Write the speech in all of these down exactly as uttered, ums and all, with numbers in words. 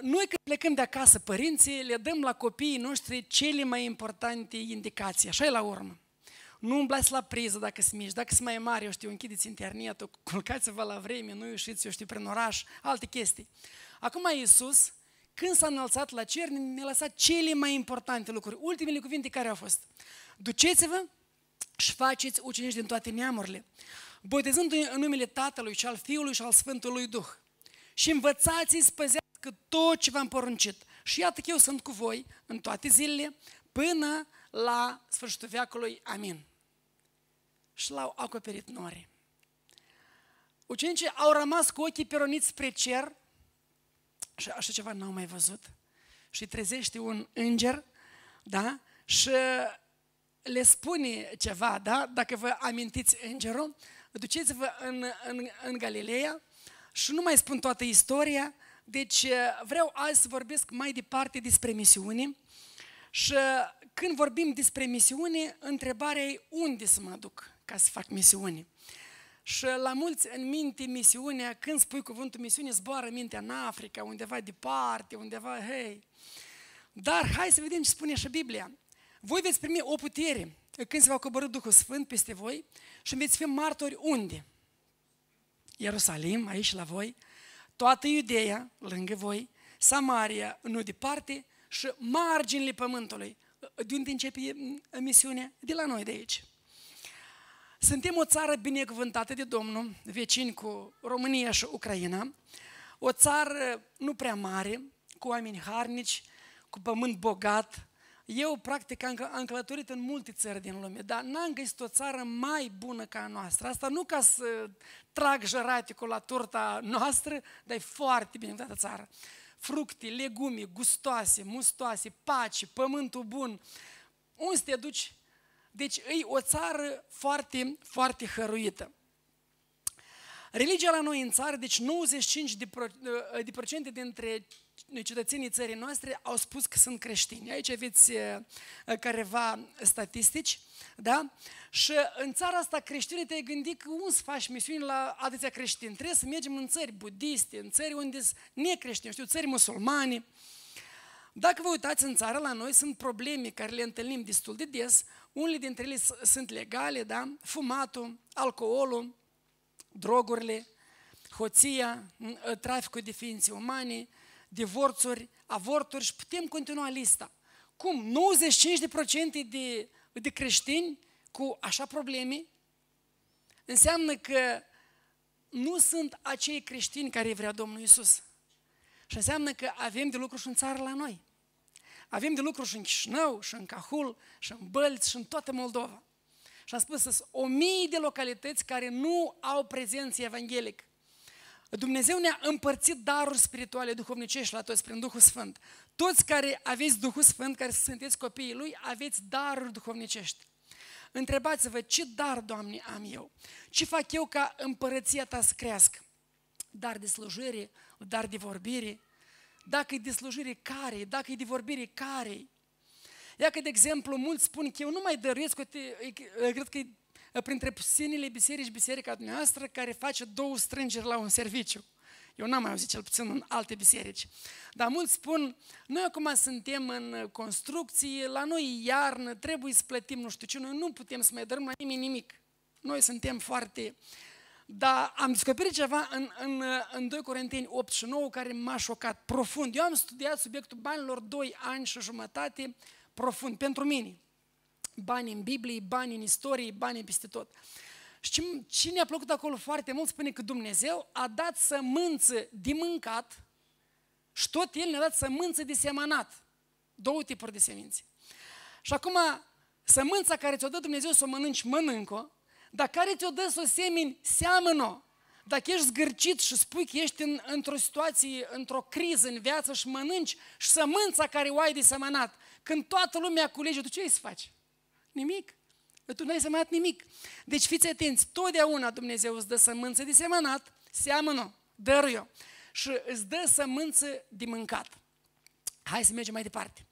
noi când plecăm de acasă, părinții, le dăm la copiii noștri cele mai importante indicații, așa e la urmă. Nu umblați la priză dacă sunt mici, dacă sunt mai mari, eu știu, închideți internetul, culcați-vă la vreme, nu ieșiți, eu știu, prin oraș, alte chestii. Acum Iisus, când s-a înălțat la cer, ne-a lăsat cele mai importante lucruri. Ultimele cuvinte care au fost: duceți-vă și faceți ucenici din toate neamurile, botezându-i în numele Tatălui și al Fiului și al Sfântului Duh. Și învățați-i să păzească tot ce v-am poruncit. Și iată că eu sunt cu voi în toate zilele până la sfârșitul veacului. Amin. Și l-au acoperit norii. Ucenicii au rămas cu ochii pironiți spre cer și așa ceva n-au mai văzut. Și trezește un înger, da? Și le spune ceva, da? Dacă vă amintiți îngerul, duceți-vă în, în, în Galileea. Și nu mai spun toată istoria, deci vreau azi să vorbesc mai departe despre misiune. Și când vorbim despre misiune, întrebarea e unde să mă duc ca să fac misiune. Și la mulți în minte misiunea, când spui cuvântul misiune, zboară mintea în Africa, undeva departe, undeva, hei. Dar hai să vedem ce spune și Biblia. Voi veți primi o putere când se va coborî Duhul Sfânt peste voi și veți fi martori unde? Ierusalim, aici la voi, toată Iudeea, lângă voi, Samaria, nu departe, și marginile pământului. De unde începe misiunea? De la noi, de aici. Suntem o țară binecuvântată de Domnul, vecini cu România și Ucraina, o țară nu prea mare, cu oameni harnici, cu pământ bogat. Eu, practic, am călătorit în multe țări din lume, dar n-am găsit o țară mai bună ca a noastră. Asta nu ca să trag jăraticul la turta noastră, dar e foarte binecuvântată țară. Fructe, legume, gustoase, mustoase, pace, pământul bun. Unde să te duci? Deci e o țară foarte, foarte hăruită. Religia la noi în țară, deci nouăzeci și cinci la sută dintre cetățenii țării noastre au spus că sunt creștini. Aici aveți careva statistici, da? Și în țara asta creștinii te-ai gândit că unde să faci misiuni la atâția creștini? Trebuie să mergem în țări budiste, în țări unde sunt necreștini, știu, țări musulmane. Dacă vă uitați în țară, la noi sunt probleme care le întâlnim destul de des. Unele dintre ele sunt legale, da? Fumatul, alcoolul, drogurile, hoția, traficul de ființe umane, divorțuri, avorturi și putem continua lista. Cum? nouăzeci și cinci la sută de, de creștini cu așa probleme înseamnă că nu sunt acei creștini care vrea Domnul Iisus. Și înseamnă că avem de lucru și în țară la noi. Avem de lucru și în Chișinău, și în Cahul, și în Bălți, și în toată Moldova. Și am spus că sunt o mie de localități care nu au prezență evanghelică. Dumnezeu ne-a împărțit daruri spirituale, duhovnicești la toți prin Duhul Sfânt. Toți care aveți Duhul Sfânt, care sunteți copiii Lui, aveți daruri duhovnicești. Întrebați-vă, ce dar, Doamne, am eu? Ce fac eu ca împărăția Ta să crească? Dar de slujire, dar de vorbire? Dacă e de slujire, care? Dacă e de vorbire, care? Ia că, de exemplu, mulți spun că eu nu mai dăruiesc, cred că e printre puținele biserici, biserica dumneavoastră, care face două strângeri la un serviciu. Eu n-am mai auzit, cel puțin în alte biserici. Dar mulți spun, noi acum suntem în construcție, la noi e iarnă, trebuie să plătim nu știu ce, noi nu putem să mai dărâm la nimeni nimic. Noi suntem foarte... Dar am descoperit ceva în, în, în doi Corinteni opt și nouă care m-a șocat profund. Eu am studiat subiectul banilor doi ani și jumătate profund, pentru mine. Bani în Biblie, bani în istorie, bani peste tot. Și ce ne-a plăcut acolo foarte mult, spune că Dumnezeu a dat sămânță de mâncat și tot El ne-a dat sămânță de semănat. Două tipuri de semințe. Și acum, sămânța care ți-o dă Dumnezeu să o mănânci, mănânc-o, dar care ți-o dă să o semeni, seamănă-o. Dacă ești zgârcit și spui că ești în, într-o situație, într-o criză în viață și mănânci și sămânța care o ai de semănat, când toată lumea culege, tu ce ai să faci? Nimic. Tu n-ai semănat nimic. Deci fiți atenți, totdeauna Dumnezeu îți dă sămânță de semănat, seamănă-o, dăruie-o și îți dă sămânță de mâncat. Hai să mergem mai departe.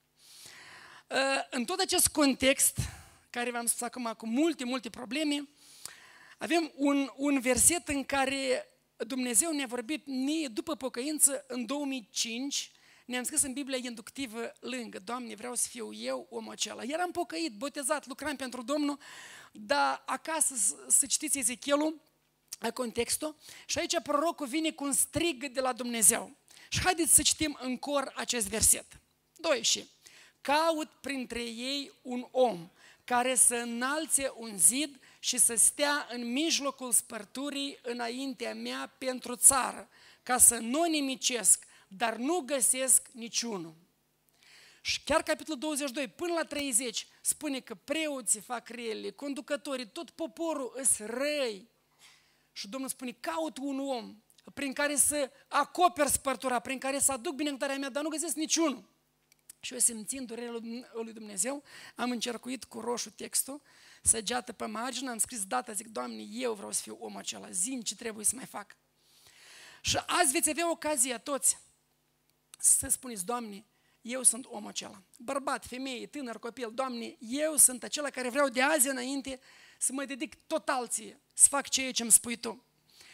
În tot acest context, care v-am spus acum cu multe, multe probleme, avem un, un verset în care Dumnezeu ne-a vorbit, ne, după pocăință, în două mii cinci, ne-am scris în Biblia inductivă lângă, Doamne, vreau să fiu eu omul acela. Eram pocăit, botezat, lucram pentru Domnul, dar acasă să citiți Ezechielul, contextul, și aici prorocul vine cu un strig de la Dumnezeu. Și haideți să citim în cor acest verset. Doi și caut printre ei un om care să înalțe un zid și să stea în mijlocul spărturii înaintea mea pentru țară, ca să nu nimicesc, dar nu găsesc niciunul. Și chiar capitolul douăzeci și doi până la treizeci spune că preoții fac rele, conducătorii, tot poporul îs răi. Și Domnul spune, caut un om prin care să acoper spărtura, prin care să aduc binecuvântarea mea, dar nu găsesc niciunul. Și eu, simțind durerea lui Dumnezeu, am încercuit cu roșu textul, săgeată pe margine, am scris data, zic, Doamne, eu vreau să fiu omul acela, zi-mi ce trebuie să mai fac. Și azi veți avea ocazia toți să spuneți, Doamne, eu sunt omul acela. Bărbat, femeie, tânăr, copil, Doamne, eu sunt acela care vreau de azi înainte să mă dedic total ție, să fac ceea ce îmi spui tu.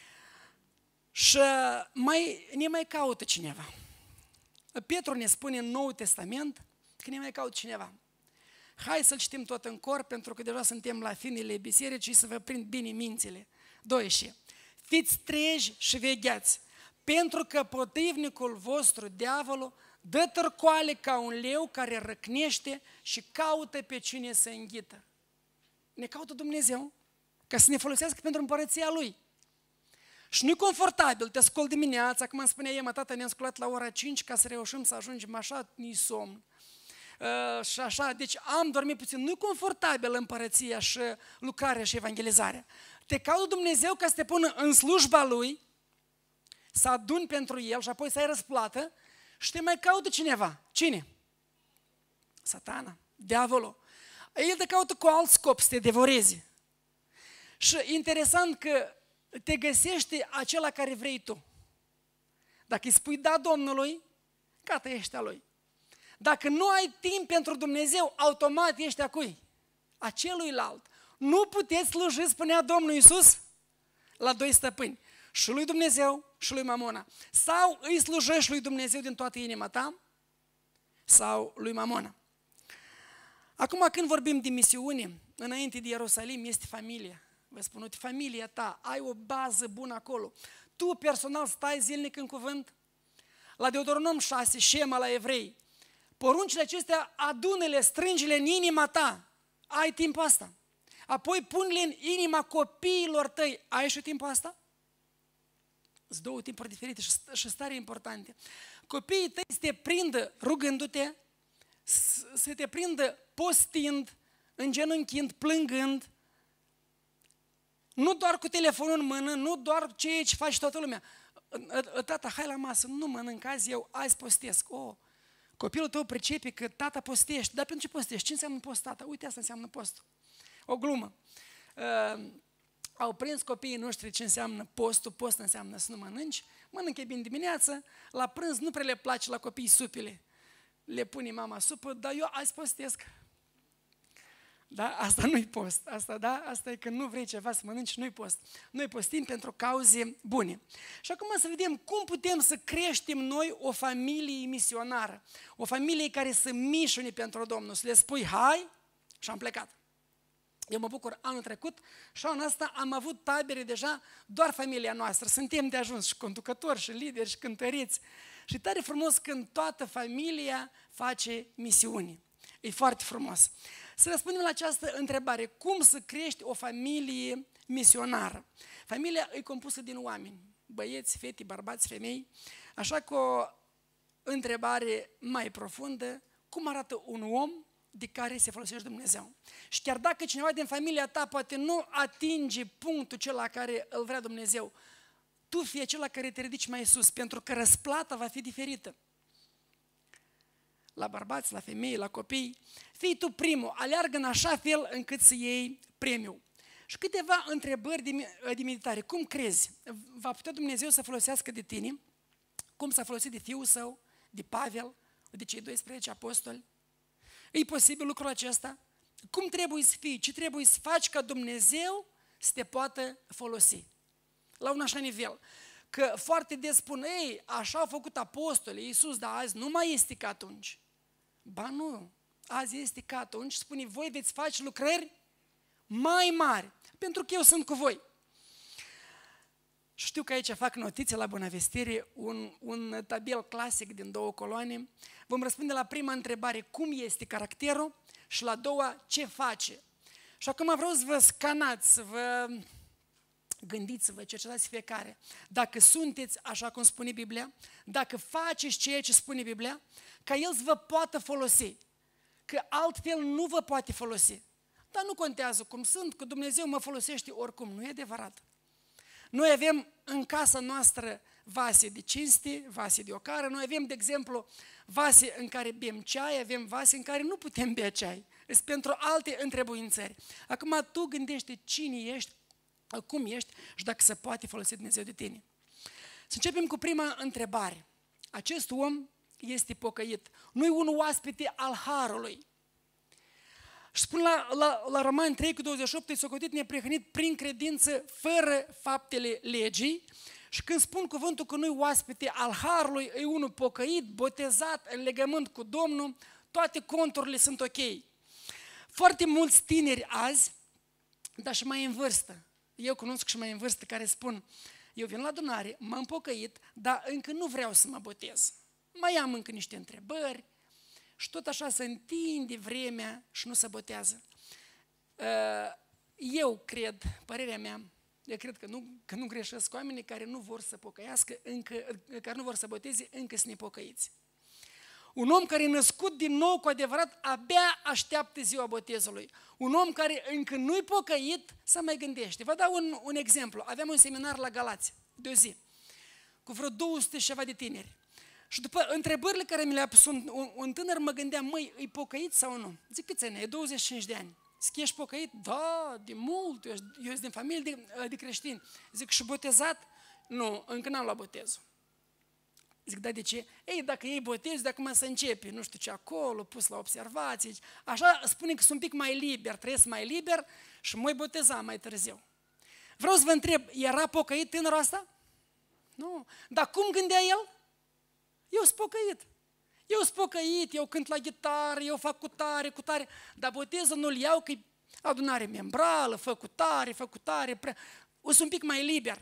Și mai, ne mai caută cineva. Petru ne spune în Noul Testament că ne mai caută cineva. Hai să-l citim tot în cor, pentru că deja suntem la finele bisericii, să vă prind bine mințile. Doi și fiți treji și vegheați, pentru că potrivnicul vostru, diavolul, dă târcoale ca un leu care răcnește și caută pe cine să înghită. Ne caută Dumnezeu ca să ne folosească pentru împărăția Lui. Și nu-i confortabil, te scol dimineața, cum îmi spunea Ema, tata, ne-am sculat la ora cinci ca să reușim să ajungem așa, ni somn. Uh, și așa, deci am dormit puțin. Nu-i confortabil împărăția și lucrarea și evangelizarea. Te caută Dumnezeu ca să te pună în slujba Lui, să aduni pentru El și apoi să ai răsplată și te mai caută cineva. Cine? Satana, diavolul. El te caută cu alt scop, să te devoreze. Și interesant că te găsește acela care vrei tu. Dacă îi spui da Domnului, gata, ești a Lui. Dacă nu ai timp pentru Dumnezeu, automat ești a cui? A celuilalt. Nu puteți sluji, spunea Domnul Iisus, la doi stăpâni. Și lui Dumnezeu și lui Mamona. Sau îi slujești lui Dumnezeu din toată inima ta, sau lui Mamona. Acum când vorbim de misiune, înainte de Ierusalim este familia. Vă spun, uite, familia ta, ai o bază bună acolo. Tu personal stai zilnic în cuvânt. La Deuteronom șase, Șema la evrei, poruncile acestea adună-le, strângi-le în inima ta. Ai timpul asta. Apoi pune-le în inima copiilor tăi. Ai și timpul asta? Sunt două timpuri diferite și stare importante. Copiii tăi să te prindă rugându-te, să te prindă postind, îngenunchind, plângând, nu doar cu telefonul în mână, nu doar ceea ce faci toată lumea. Tata, hai la masă, nu mănânc azi, eu azi postesc. Oh, copilul tău pricepe că tata postește. Dar pentru ce postești? Ce înseamnă post, tata? Uite, asta înseamnă postul. O glumă. Uh, au prins copiii noștri ce înseamnă postul. Post înseamnă să nu mănânci. Mănâncă bine dimineața. La prânz nu prea le place la copii supile. Le pune mama supă, dar eu azi postesc. Da? Asta nu-i post. Asta, da? Asta e că nu vrei ceva să mănânci, nu-i post. Noi postim pentru cauze bune. Și acum să vedem cum putem să creștem noi o familie misionară. O familie care să mișune pentru Domnul. Să le spui, hai, și am plecat. Eu mă bucur, anul trecut și anul ăsta am avut tabere deja, doar familia noastră. Suntem de ajuns și conducători, și lideri, și cântăriți. Și tare frumos când toată familia face misiuni. E foarte frumos. Să răspundem la această întrebare. Cum să crești o familie misionară? Familia e compusă din oameni. Băieți, fete, bărbați, femei. Așa că o întrebare mai profundă. Cum arată un om de care se folosește Dumnezeu? Și chiar dacă cineva din familia ta poate nu atinge punctul cel la care îl vrea Dumnezeu, tu fii acela care te ridici mai sus, pentru că răsplata va fi diferită. La bărbați, la femei, la copii, fii tu primul, aleargă în așa fel încât să iei premiul. Și câteva întrebări de, de meditare. Cum crezi? Va putea Dumnezeu să folosească de tine? Cum s-a folosit de fiul său, de Pavel, de cei doisprezece apostoli? E posibil lucrul acesta? Cum trebuie să fii? Ce trebuie să faci ca Dumnezeu să te poată folosi? La un așa nivel. Că foarte des spun, ei, așa au făcut apostolii, Iisus, dar azi nu mai este ca atunci. Ba nu, azi este ca atunci, spune, voi veți face lucrări mai mari, pentru că eu sunt cu voi. Știu că aici fac notițe la Bunăvestire, un, un tabel clasic din două coloane. Vom răspunde la prima întrebare, cum este caracterul, și la doua, ce face. Și acum vreau să vă scanați, să vă gândiți, să vă cercetați fiecare. Dacă sunteți așa cum spune Biblia, dacă faceți ceea ce spune Biblia, ca El să vă poată folosi. Că altfel nu vă poate folosi. Dar nu contează cum sunt, că Dumnezeu mă folosește oricum. Nu e adevărat. Noi avem în casa noastră vase de cinste, vase de ocară. Noi avem, de exemplu, vase în care bem ceai, avem vase în care nu putem bea ceai. Sunt pentru alte întrebuințări. Acum tu gândește cine ești, cum ești și dacă se poate folosi Dumnezeu de tine. Să începem cu prima întrebare. Acest om este pocăit. Nu e un oaspete al harului. Și spun la, la, la Romani trei cu douăzeci și opt, e socotit neprihănit prin credință, fără faptele legii. Și când spun cuvântul că nu-i oaspete al harului, e unul pocăit, botezat, în legământ cu Domnul, toate conturile sunt ok. Foarte mulți tineri azi, dar și mai în vârstă, eu cunosc și mai în vârstă, care spun, eu vin la adunare, m-am pocăit, dar încă nu vreau să mă botez. Mai am încă niște întrebări și tot așa se întinde vremea și nu se botează. Eu cred, părerea mea, eu cred că nu, că nu greșesc oamenii care nu vor să pocăiască, încă, care nu vor să boteze, încă sunt nepocăiți. Un om care e născut din nou cu adevărat, abia așteaptă ziua botezului. Un om care încă nu-i pocăit, să mai gândește. Vă dau un, un exemplu. Aveam un seminar la Galați, de o zi, cu vreo două sute și ceva de tineri. Și după întrebările care mi le-a pus un, un, un tânăr, mă gândeam, măi, e pocăit sau nu? Zic, câți ani? E douăzeci și cinci de ani. Zic, ești pocăit? Da, de mult, eu, eu sunt din familie de, de creștini. Zic, și botezat? Nu, încă n-am luat botezul. Zic, da, de ce? Ei, dacă ei botezi, dacă mă să începe, nu știu ce acolo, pus la observații, așa spune că sunt un pic mai liber, trăiesc mai liber și mă boteza mai târziu. Vreau să vă întreb, era pocăit tânărul ăsta? Nu. Dar cum gândea el? Eu sunt pocăit. Eu sunt pocăit, eu cânt la gitară, eu fac cu tare, cu tare, dar botezul nu-l iau că e adunare membrală, fă cu tare, fă cu tare, prea... o sunt un pic mai liber.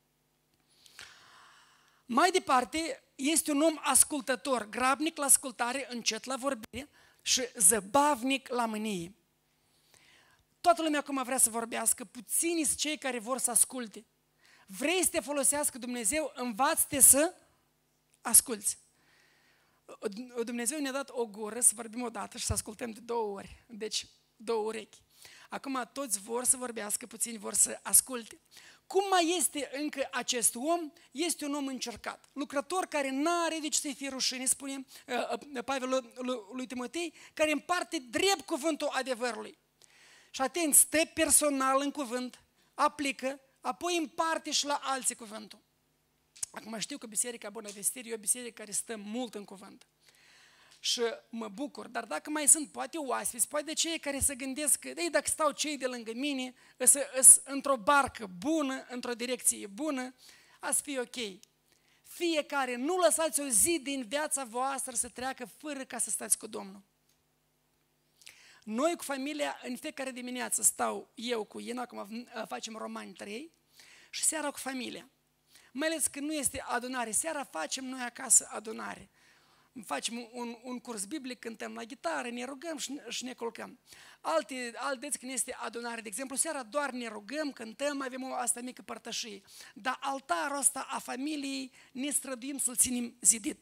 Mai departe, este un om ascultător, grabnic la ascultare, încet la vorbire și zăbavnic la mânie. Toată lumea acum vrea să vorbească, puțini sunt cei care vor să asculte. Vrei să te folosească Dumnezeu, învață-te să asculți. Dumnezeu ne-a dat o gură să vorbim odată și să ascultăm de două ori, deci două urechi. Acum toți vor să vorbească, puțini vor să asculte. Cum mai este încă acest om? Este un om încercat. Lucrător care n-are de ce să-i fie rușine, spune uh, Pavel lui Timotei, care împarte drept cuvântul adevărului. Și atent, stă personal în cuvânt, aplică, apoi împarte și la alții cuvântul. Acum știu că Biserica Bunăvestire e o biserică care stă mult în cuvânt. Și mă bucur, dar dacă mai sunt poate oaspeți, poate cei care se gândesc că ei, dacă stau cei de lângă mine, sunt într-o barcă bună, într-o direcție bună, ați fi ok. Fiecare, nu lăsați o zi din viața voastră să treacă fără ca să stați cu Domnul. Noi cu familia, în fiecare dimineață stau eu cu Ina, acum facem Romani trei, și seara cu familia. Mai ales că nu este adunare, seara facem noi acasă adunare. Facem un, un curs biblic, cântăm la gitară, ne rugăm și, și ne culcăm. Alte, alte dăți când este adunare, de exemplu, seara doar ne rugăm, cântăm, avem o asta mică părtășie. Dar altarul ăsta a familiei ne străduim să-l ținem zidit.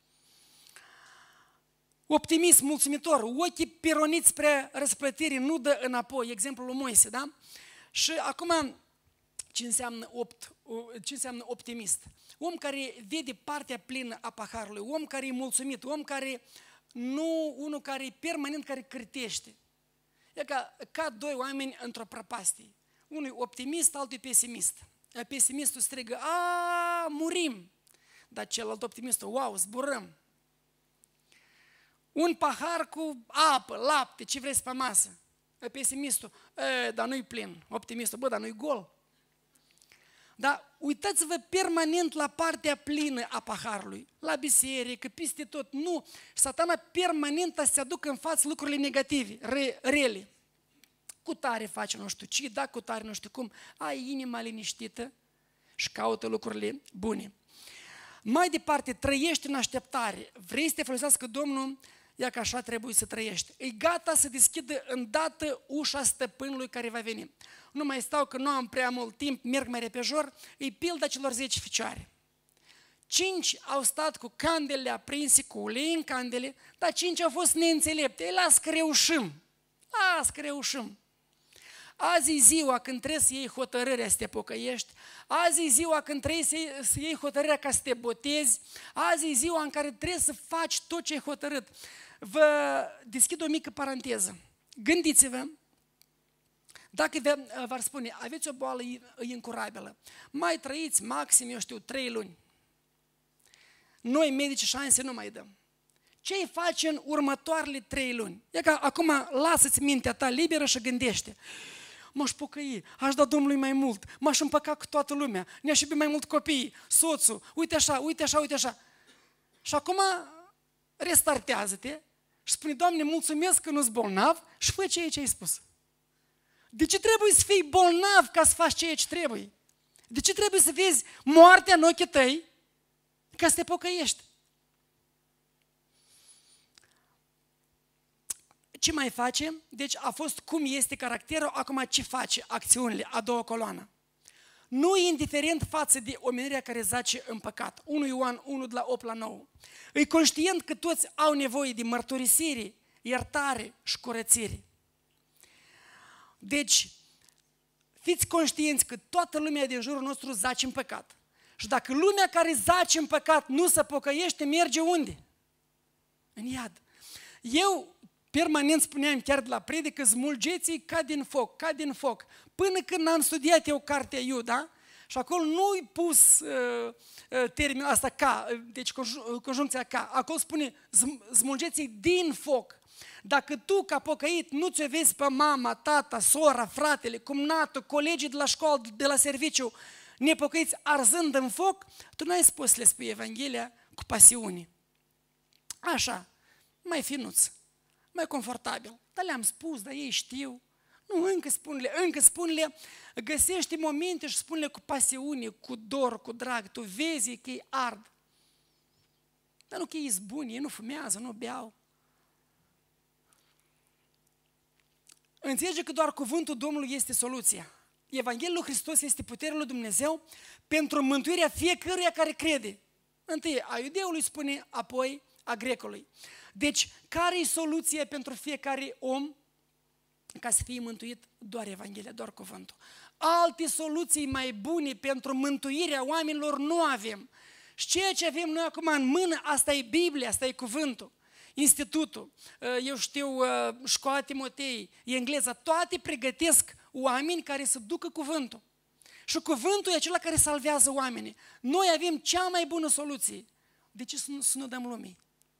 Optimism, mulțumitor, ochii pironiți spre răsplătire, nu dă înapoi, exemplul lui Moise, da? Și acum, ce înseamnă, opt, ce înseamnă optimist? Om care vede partea plină a paharului, om care e mulțumit, om care nu, unul care e permanent, care cârtește. E ca, ca doi oameni într-o prăpastie. Unul e optimist, altul e pesimist. Pesimistul strigă, a, murim! Dar celălalt optimistul, wow, zburăm! Un pahar cu apă, lapte, ce vrei pe masă. Pesimistul, e, dar nu-i plin. Optimistul, bă, dar nu-i gol. Dar uitați-vă permanent la partea plină a paharului, la biserică, peste tot. Nu, Satana permanent să-ți aducă în față lucrurile negative, re, rele. Cu tare face nu știu ce, da, cu tare nu știu cum, ai inima liniștită și caută lucrurile bune. Mai departe, trăiești în așteptare. Vrei să te folosească Domnul? Ia că așa trebuie să trăiești. E gata să deschidă îndată ușa stăpânului care va veni. Nu mai stau că nu am prea mult timp, merg mai repejor, e pilda celor zece ficioare. Cinci au stat cu candelele aprinse, cu ulei în candele, dar cinci au fost neînțelepte. Ei, las că reușim, las că reușim. Azi e ziua când trebuie să iei hotărârea să te pocăiești, azi e ziua când trebuie să iei, să iei hotărârea ca să te botezi, azi e ziua în care trebuie să faci tot ce ai hotărât. Vă deschid o mică paranteză. Gândiți-vă, dacă v-ar spune, aveți o boală incurabilă, mai trăiți maxim, eu știu, trei luni. Noi, medici, șanse nu mai dăm. Ce îi face în următoarele trei luni? E că acum lasă-ți mintea ta liberă și gândește. M-aș pocăi, aș da Domnului mai mult, m-aș împăca cu toată lumea, ne-aș iubi mai mult copiii, soțul, uite așa, uite așa, uite așa. Și acum restartează-te și spune, Doamne, mulțumesc că nu-s bolnav și fă ceea ce ai spus. De ce trebuie să fii bolnav ca să faci ceea ce trebuie? De ce trebuie să vezi moartea în ochii tăi ca să te pocăiești? Ce mai face? Deci a fost cum este caracterul, acum ce face? Acțiunile, a doua coloană. Nu e indiferent față de omenirea care zace în păcat. unu Ioan unu, de la opt la nouă. E conștient că toți au nevoie de mărturisire, iertare și curățire. Deci, fiți conștienți că toată lumea din jurul nostru zace în păcat. Și dacă lumea care zace în păcat nu se pocăiește, merge unde? În iad. Eu permanent spuneam chiar de la predică, smulgeți-i ca din foc, ca din foc. Până când am studiat eu cartea Iuda, și acolo nu-i pus uh, uh, termenul asta ca, deci conjuncția ca, acolo spune smulgeți-i din foc. Dacă tu, ca pocăit, nu ți-o vezi pe mama, tata, sora, fratele, cumnatul, colegii de la școală, de la serviciu, nepocăiți arzând în foc, tu n-ai spus să le spui Evanghelia cu pasiune. Așa, mai finuț, mai confortabil. Dar le-am spus, dar ei știu. Nu, încă spune-le, încă spune-le, găsește momente și spune-le cu pasiune, cu dor, cu drag. Tu vezi că ei ard. Dar nu că ei sunt buni, ei nu fumează, nu beau. Înțelege că doar cuvântul Domnului este soluția. Evanghelia lui Hristos este puterea lui Dumnezeu pentru mântuirea fiecăruia care crede. Întâi a iudeului spune, apoi a grecului. Deci, care e soluția pentru fiecare om ca să fie mântuit? Doar Evanghelia, doar cuvântul. Alte soluții mai bune pentru mântuirea oamenilor nu avem. Și ceea ce avem noi acum în mână, asta e Biblia, asta e cuvântul. Institutul, eu știu, școala Timotei, engleza, toate pregătesc oameni care să ducă cuvântul. Și cuvântul e acela care salvează oamenii. Noi avem cea mai bună soluție. De ce să nu, să nu dăm lumii?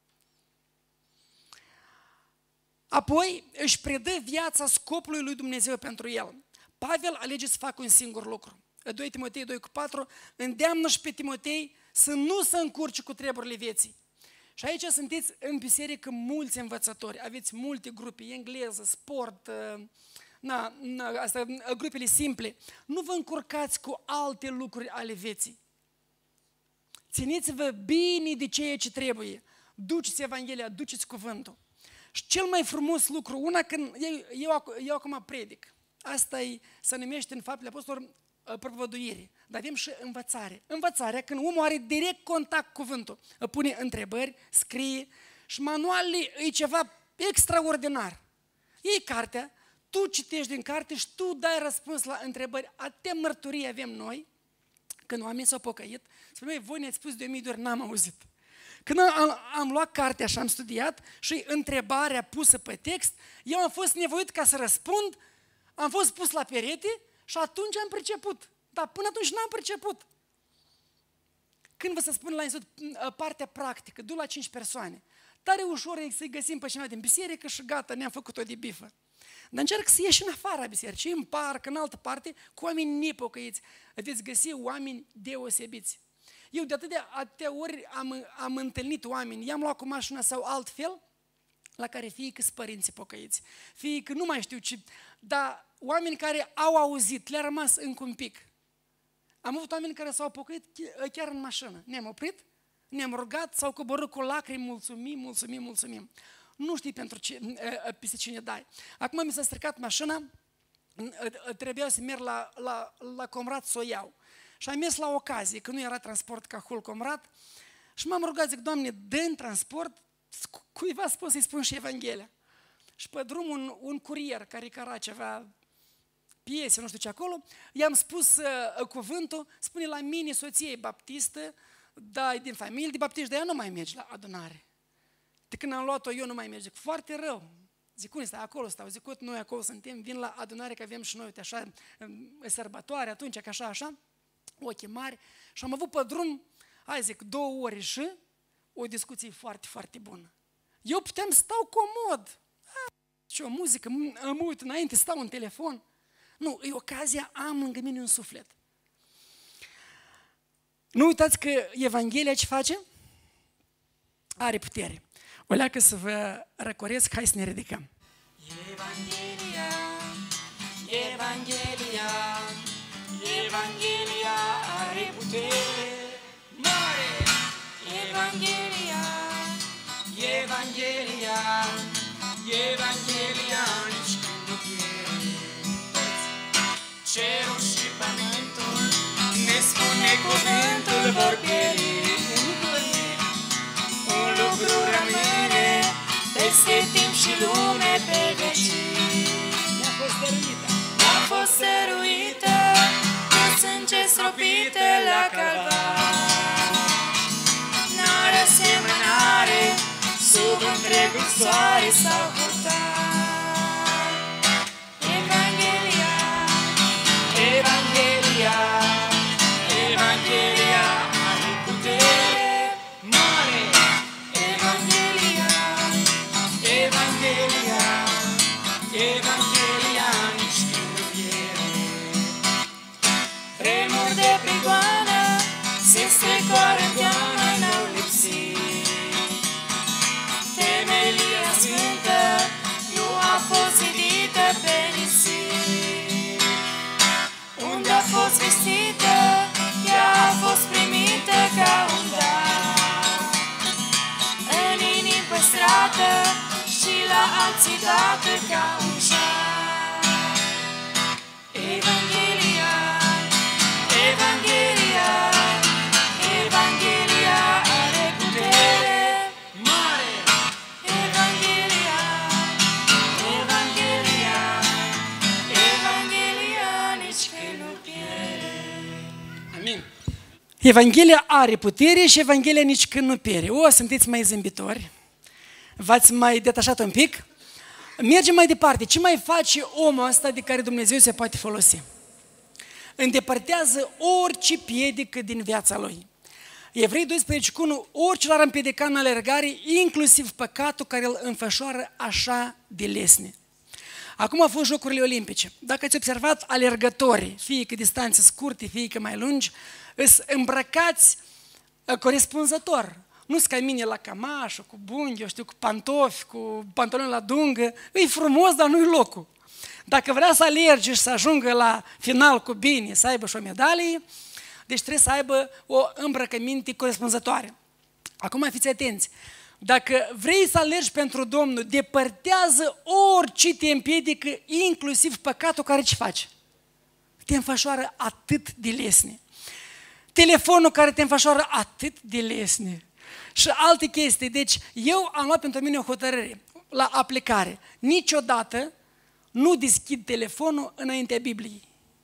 Apoi își predă viața scopului lui Dumnezeu pentru el. Pavel alege să facă un singur lucru. doi Timotei doi cu patru îndeamnă și pe Timotei să nu se încurce cu treburile vieții. Și aici sunteți în biserică mulți învățători, aveți multe grupe, engleză, sport, na, na, asta, grupele simple. Nu vă încurcați cu alte lucruri ale vieții. Țineți-vă bine de ceea ce trebuie. Duceți Evanghelia, duceți cuvântul. Și cel mai frumos lucru, una când eu, eu, eu acum predic, asta e, se numește în Faptele Apostolilor propovăduire, dar avem și învățare. Învățarea, când omul are direct contact cu cuvântul, pune întrebări, scrie și manualele e ceva extraordinar. Iei cartea, tu citești din carte și tu dai răspuns la întrebări. Atâtea mărturii avem noi, când oamenii s-au pocăit, spune, voi ne-ați spus de o mie de ori, n-am auzit. Când am, am luat cartea și am studiat și întrebarea pusă pe text, eu am fost nevoit ca să răspund, am fost pus la perete și atunci am priceput. Dar până atunci n-am priceput. Când vă să spun la institut partea practică, du la cinci persoane. Tare ușor e să-i găsim pe cineva din biserică și gata, ne-am făcut-o de bifă. Dar încearcă să ieși în afara bisericii, în parc, în altă parte, cu oameni nepocăiți. Veți găsi oameni deosebiți. Eu de atâtea, atâtea ori am, am întâlnit oameni, i-am luat cu mașina sau altfel, la care fie că sunt părinții pocăiți, fie că nu mai știu ce, dar oameni care au auzit, le-a rămas încă un pic. Am avut oameni care s-au pocăit chiar în mașină. Ne-am oprit, ne-am rugat, s-au coborât cu lacrimi, mulțumim, mulțumim, mulțumim. Nu știi pentru ce, peste cine dai. Acum mi s-a stricat mașina, trebuia să merg la, la, la Comrat să o iau. Și am mers la ocazie, că nu era transport ca Hul Comrat, și m-am rugat, zic, Doamne, dă-mi transport, cuiva să pot să-i spun și Evanghelia. Și pe drum un, un curier care căra ceva piese, nu știu ce acolo, i-am spus uh, cuvântul, spune la mine, soție e baptistă, da, e din familie de baptiști, dar ea nu mai merge la adunare. De când am luat-o, eu nu mai merg. Zic, foarte rău. Zic, unde stai? Acolo stau. Zic, uite, noi acolo suntem, vin la adunare, că avem și noi, uite, așa, e sărbătoare, atunci, că așa, așa, ochii mari. Și am avut pe drum, hai zic, două ore și o discuție foarte, foarte bună. Eu puteam stau comod. Și o muzică, mă uit înainte, stau în telefon. Nu, e ocazia, am lângă mine un suflet. Nu uitați că Evanghelia ce face? Are putere. O leacă să vă răcoresc, hai să ne ridicăm. Evanghelia, Evanghelia, Evanghelia are putere mare. Evanghelia, Evanghelia, Evanghelia nici când nu pierde. Cerul și pământul ne spune cuvântul vor pieri. Un lucru rămâne peste timp și lume pe vecii. Mi-a fost dăruită. Mi-a fost dăruită cu sânge stropite la calvar. N-are asemănare sub întregul soare sau hotar. Evanghelia, Evanghelia, Evanghelia are putere mare. Evanghelia, Evanghelia, Evanghelia nici când nu pierde. Vremuri de prigoană se strecoară teamă n-au lipsit. Temelia sfântă nu a fost zidită pe nisip. Unde a fost vestită, ea a fost primită ca un dar. În inimi păstrată și la alții dată ca un jar. Evanghelia, Evanghelia, Evanghelia are putere mare. Evanghelia, Evanghelia, Evanghelia nici când nu pierde. Amin. Evanghelia are putere și Evanghelia nici când nu pierde. O, sunteți mai zâmbitori. V-ați mai detașat un pic? Mergem mai departe. Ce mai face omul ăsta de care Dumnezeu se poate folosi? Îndepărtează orice piedică din viața lui. Evrei doisprezece cu unu, orice l-ar împiedica în alergare, inclusiv păcatul care îl înfășoară așa de lesne. Acum au fost Jocurile Olimpice. Dacă ați observat, alergătorii, fie că distanțe scurte, fie că mai lungi, îs îmbrăcați corespunzător. Nu-s ca mine la cămașă, cu bunghi, eu știu, cu pantofi, cu pantaloni la dungă. E frumos, dar nu-i locul. Dacă vrea să alerge și să ajungă la final cu bine, să aibă și o medalie, deci trebuie să aibă o îmbrăcăminte corespunzătoare. Acum fiți atenți. Dacă vrei să alergi pentru Domnul, depărtează orice te împiedică, inclusiv păcatul care ce face. Te înfășoară atât de lesne. Telefonul care te înfășoară atât de lesne. Și alte chestii. Deci eu am luat pentru mine o hotărâre la aplicare. Niciodată nu deschid telefonul înaintea Bibliei.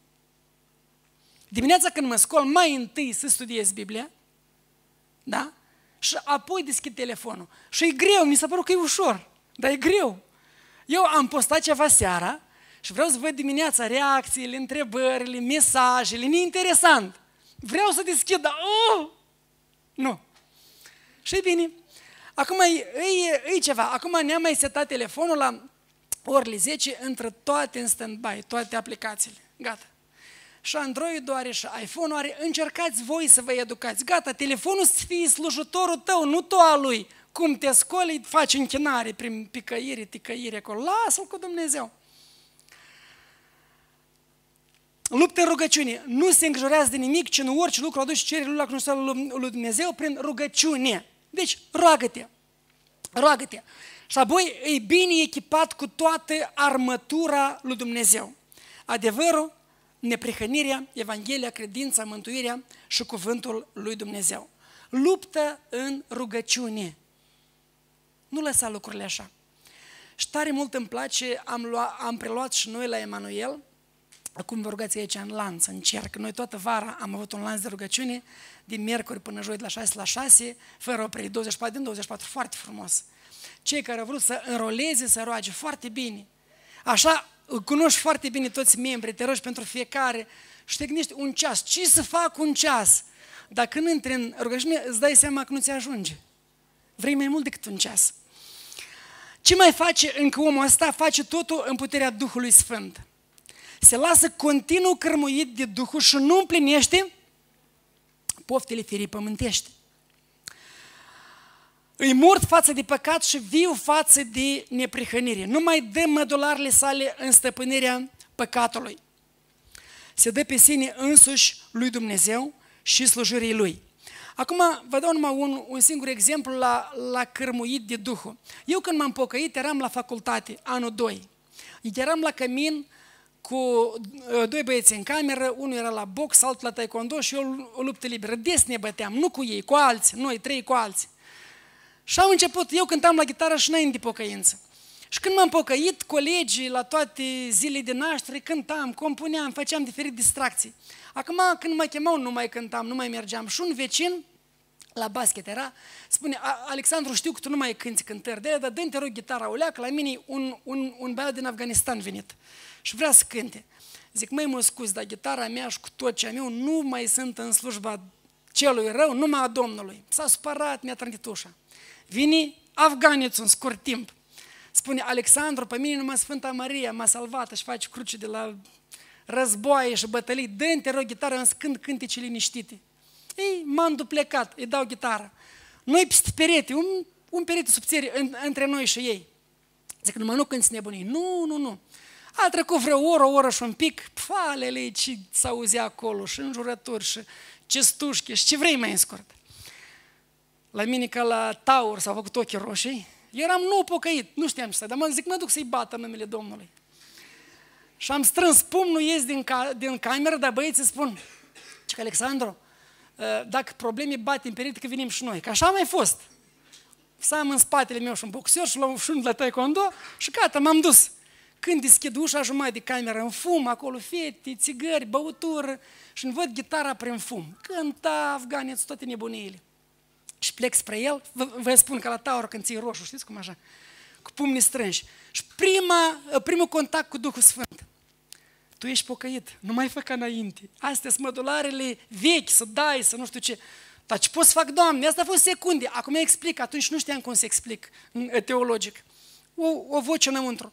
Dimineața când mă scol, mai întâi să studiez Biblia, da? Și apoi deschid telefonul. Și e greu, mi s-a părut că e ușor, dar e greu. Eu am postat ceva seara și vreau să văd dimineața reacțiile, întrebările, mesajele, neinteresant. Vreau să deschid, dar oh! Nu. Și e bine. Acum e, e, e ceva. Acum ne-am mai setat telefonul la orele zece, intră toate în stand-by, toate aplicațiile. Gata. Și Android are, și iPhone are. Încercați voi să vă educați. Gata, telefonul să fie slujitorul tău, nu tu al lui. Cum te scoli, faci închinare prin picăire, ticăire acolo. Lasă-l cu Dumnezeu. Luptă în rugăciune. Nu se îngrijorează de nimic, ci în orice lucru aduce cerere lui la cunoștința lui Dumnezeu prin rugăciune. Deci, roagă-te. Roagă-te. Și apoi e bine echipat cu toată armătura lui Dumnezeu. Adevărul, neprihănirea, Evanghelia, credința, mântuirea și cuvântul lui Dumnezeu. Luptă în rugăciune. Nu lăsa lucrurile așa. Și tare mult îmi place, am, lua, am preluat și noi la Emanuel, acum vă rugați aici în lanț, în cerc. Noi toată vara am avut un lanț de rugăciune, din miercuri până joi de la șase la șase, fără oprire, douăzeci și patru din douăzeci și patru, foarte frumos. Cei care au vrut să înroleze, să roage, foarte bine. Așa, cunoști foarte bine toți membrii, te rogi pentru fiecare și te gândești un ceas. Ce să fac un ceas? Dar când intri în rugăciune, îți dai seama că nu ți ajunge. Vrei mai mult decât un ceas. Ce mai face încă omul ăsta? Face totul în puterea Duhului Sfânt. Se lasă continuu cărmuit de Duhul și nu împlinește poftele firii pământești. Îi mort față de păcat și viu față de neprihănire. Nu mai dă mădularele sale în stăpânirea păcatului. Se dă pe sine însuși lui Dumnezeu și slujirii lui. Acum vă dau numai un, un singur exemplu la, la cărmuit de Duhul. Eu când m-am pocăit eram la facultate, anul doi. Eram la cămin cu doi băieți în cameră, unul era la box, altul la taekwondo și eu o luptă liberă. Des ne băteam, nu cu ei, cu alții, noi trei cu alții. Și am început, eu cântam la chitară și înainte de pocăință. Și când m-am pocăit, colegii la toate zilele de naștere cântam, compuneam, făceam diferite distracții. Acum când mă chemau nu mai cântam, nu mai mergeam. Și un vecin, la basket era, spune, Alexandru, știu că tu nu mai cânti cântări de aia, dar dă-mi te rog gitara o leacă, la mine un, un, un băiat din Afganistan venit și vrea să cânte. Zic, măi, mă scuzi, dar gitara mea și cu tot ce am eu nu mai sunt în slujba celui rău, numai a Domnului. S-a supărat, mi-a trântit ușa. Vine afganițul în scurt timp. Spune, Alexandru, pe mine numai Sfânta Maria m-a salvat și face cruce de la războaie și bătălii. Dă-mi, te rog, gitară, îmi scând cântece liniștite. Ei, m-am duplecat, îi dau gitară. Noi peste perete, un, un perete subțire în, între noi și ei. Zic, numai nu cânti nebunii. Nu, nu, nu. A trecut vreo oră, o oră și un pic, falele ce s-auzea acolo și înjurături și cestușche și ce vrei mai în scurt. La mine ca la taur s-au făcut ochii roșii. Eram nou pocăit, nu știam ce să, dar mă zic, mă duc să-i bată în numele Domnului. Și am strâns pumnul, ies din, ca, din cameră, dar băieții spun, că Alexandru, dacă probleme bate în perete, că venim și noi. Că așa a mai fost. Să am în spatele meu și un boxer și luăm și un la taekwondo și gata, m-am dus. Când deschid ușa, jumătate de cameră în fum, acolo fete, țigări, băutură și îmi văd gitara prin fum. Cânta afganiț, toate nebuniile. Și plec spre el, vă, vă spun că la taură când ții roșu, știți cum așa? Cu pumnii strânși. Și prima, primul contact cu Duhul Sfânt. Tu ești pocăit, nu mai fă ca înainte. Astea sunt mădularele vechi, să dai, să nu știu ce. Dar ce pot să fac, Doamne? Asta a fost secunde. Acum explic, atunci nu știam cum să explic teologic. O, o voce înăuntru.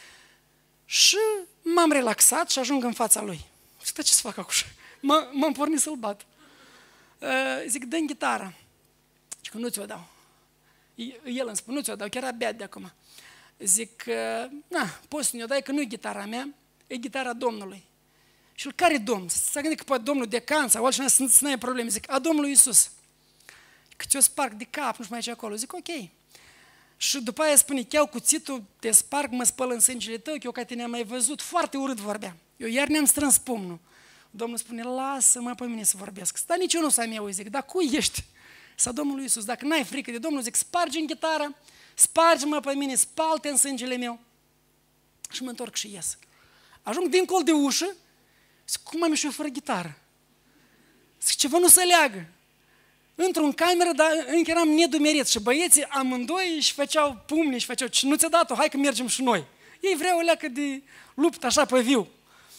Și m-am relaxat și ajung în fața lui. Și ce să fac acum? M-am pornit să-l bat. Uh, zic, dă-mi gitara. Și că nu ți-o dau. El îmi spune, nu ți-o dau, chiar abia de acum. Zic, na, poți să ne-o dai, că nu e gitara mea, e gitara Domnului. Și el, care Domn? S-a gândit că poate Domnul decan sau altcineva să nu ai probleme. Zic, a Domnului Iisus. Că ți-o sparg de cap, nu știu mai ce acolo. Zic, ok. Și după aia spune, cheau cuțitul, te sparg, mă spăl în sângele tău, că eu ca te ne-am mai văzut, foarte urât vorbea. Eu iar ne-am strâns pumnul. Domnul spune, lasă-mă pe mine să vorbesc. Dar nici eu nu să-mi iau, zic, dar cui ești? Sau Domnului Iisus, dacă n-ai frică de Domnul, zic, spargi în chitară, spargi-mă pe mine, spal-te în sângele meu. Și mă întorc și ies. Ajung dincolo de ușă, zic, cum am ieșit fără gitară? Zic, ceva nu se leagă. Intru în cameră, dar încă eram nedumerit și băieții amândoi își făceau pumni, își făceau, nu ți-a dat-o, hai că mergem și noi. Ei vreau o leacă de luptă așa pe viu.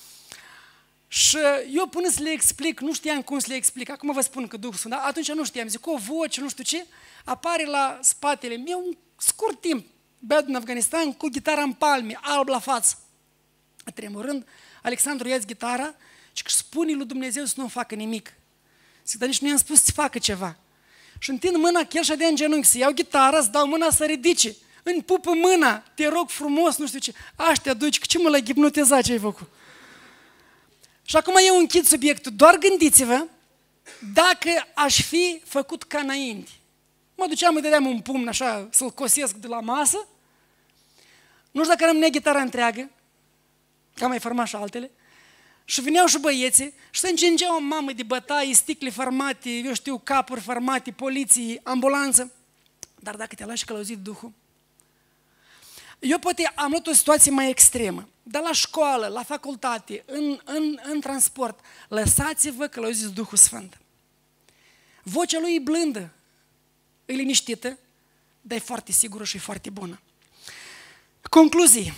Și eu până să le explic, nu știam cum să le explic, acum vă spun că Duhul Sfânt, atunci nu știam, zic, o voce, nu știu ce, apare la spatele meu un scurt timp, băiat din Afganistan cu gitara în palme, alb la față. Tremurând, Alexandru ia gitara și spune lui Dumnezeu să nu facă nimic. Zic, dar nici nu i-am spus să facă ceva. Și întind mâna, chiar și dea în genunchi, să iau gitara, să dau mâna să ridice. Îmi pupă mâna, te rog frumos, nu știu ce. Aș te aduci, ce mă l-ai hipnotizat, ce ai făcut? Și acum eu închid subiectul. Doar gândiți-vă, dacă aș fi făcut ca înainte. Mă duceam, îi dădeam un pumn așa, să-l cosesc de la masă. Nu știu dacă rămânea gitara întreagă, că am mai format și altele. Și veneau și băieții și se încingeau o mamă de bătaie, sticle formate, eu știu, capuri formate, poliție, ambulanță. Dar dacă te lași călăuzit Duhul, eu poate am luat o situație mai extremă, dar la școală, la facultate, în, în, în transport, lăsați-vă călăuziți Duhul Sfânt. Vocea lui e blândă, e liniștită, dar e foarte sigură și e foarte bună. Concluzii.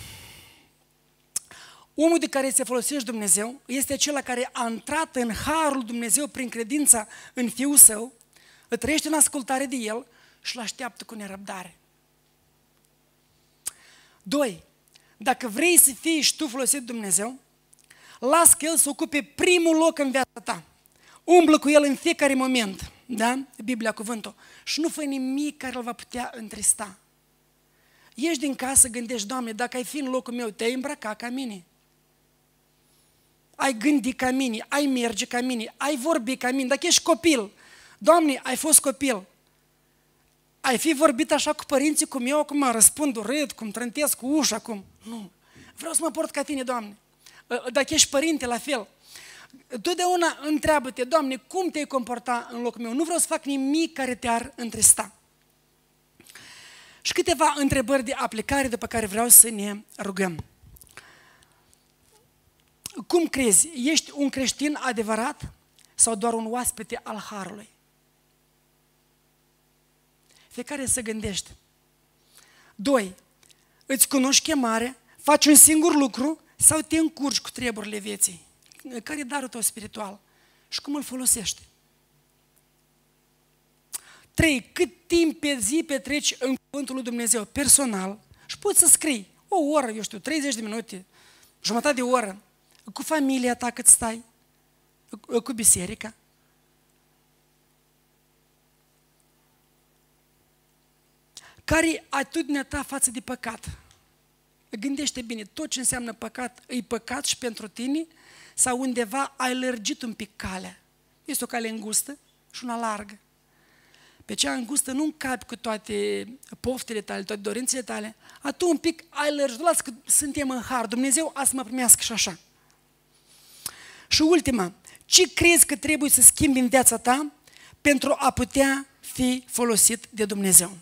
Omul de care se folosește Dumnezeu este acela care a intrat în harul Dumnezeu prin credința în Fiul Său, îl trăiește în ascultare de El și îl așteaptă cu nerăbdare. Doi. Dacă vrei să fii și tu folosit de Dumnezeu, lasă că El să ocupe primul loc în viața ta. Umblă cu El în fiecare moment, da? Biblia, cuvântul. Și nu fă nimic care îl va putea întrista. Ieși din casă, gândești, Doamne, dacă ai fi în locul meu, te-ai îmbrăca ca mine. Ai gândi ca mine, ai merge ca mine, ai vorbi ca mine. Dacă ești copil, Doamne, ai fost copil, ai fi vorbit așa cu părinții cum eu acum răspund urât, cum trântesc cu ușa, cum? Nu. Vreau să mă port ca tine, Doamne. Dacă ești părinte, la fel. Totdeauna întreabă-te, Doamne, cum te-ai comporta în locul meu? Nu vreau să fac nimic care te-ar întrista. Și câteva întrebări de aplicare după care vreau să ne rugăm. Cum crezi? Ești un creștin adevărat sau doar un oaspete al harului? Fiecare să gândește. Doi. Îți cunoști chemarea, faci un singur lucru sau te încurci cu treburile vieții? Care e darul tău spiritual? Și cum îl folosești? Trei. Cât timp pe zi petreci în cuvântul lui Dumnezeu personal și poți să scrii o oră, eu știu, treizeci de minute, jumătate de oră, cu familia ta cât stai, cu biserica. Care atitudinea ta față de păcat? Gândește bine, tot ce înseamnă păcat, e păcat și pentru tine sau undeva ai lărgit un pic calea. Este o cale îngustă și una largă. Pe cea îngustă nu încapi cu toate poftele tale, toate dorințele tale, atunci un pic ai lărgit, lasă că suntem în har, Dumnezeu a să mă primească și așa. Și ultima, ce crezi că trebuie să schimbi în viața ta pentru a putea fi folosit de Dumnezeu?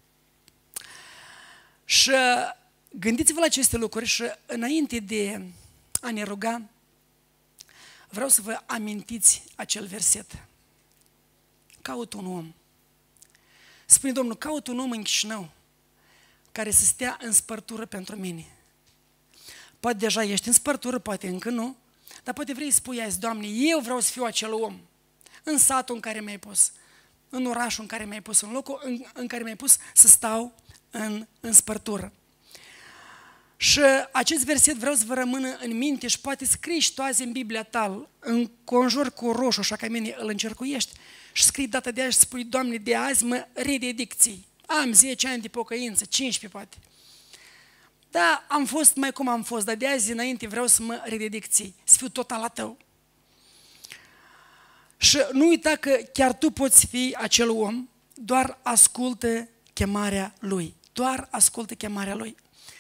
Și gândiți-vă la aceste lucruri și înainte de a ne ruga, vreau să vă amintiți acel verset. Caut un om. Spune Domnul, caut un om în Chișinău care să stea în spărtură pentru mine. Poate deja ești în spărtură, poate încă nu, dar poate vrei să spui azi, Doamne, eu vreau să fiu acel om în satul în care m-ai pus, în orașul în care m-ai pus, în locul în, în care m-ai pus să stau în, în spărtură. Și acest verset vreau să vă rămână în minte și poate scrii și tu azi în Biblia ta, în conjur cu roșu, așa ca mine îl încercuiești și scrii data de azi și spui, Doamne, de azi mă rededic ție. Am zece ani de pocăință, cincisprezece poate. Da, am fost mai cum am fost, dar de azi înainte vreau să mă rededic ție, să fiu total a tău. Și nu uita că chiar tu poți fi acel om, doar ascultă chemarea lui. Doar ascultă chemarea lui.